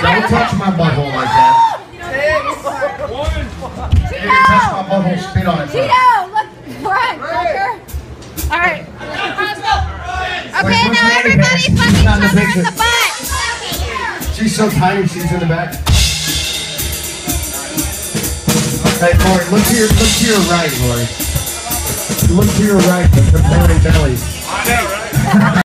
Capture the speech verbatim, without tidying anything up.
Don't touch my butthole like that. You didn't touch my butthole, spit on it. Tito, look, run, fucker. All right. Okay, Wait, now Manny everybody Pants? fuck She's each not in the other in picture. the butt. She's so tiny, she's in the back. Hey, Lori, look to your, look to your right, Lori. Look to your right, the comparing bellies. I know, right?